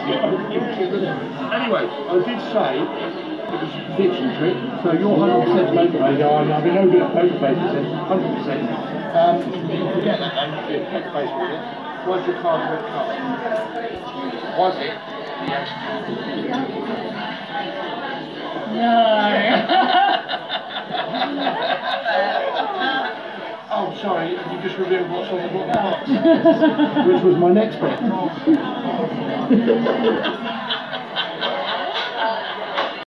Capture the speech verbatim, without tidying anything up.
Anyway, I did say it was a prediction trick, so you're one hundred percent poker face. I've been no good at poker face, one hundred percent. Um, forget that though, you're poker face with it. Was your card a red card? Was it? Yes. No. Oh, sorry, you just revealed what's on the bottom box, which was my next bet.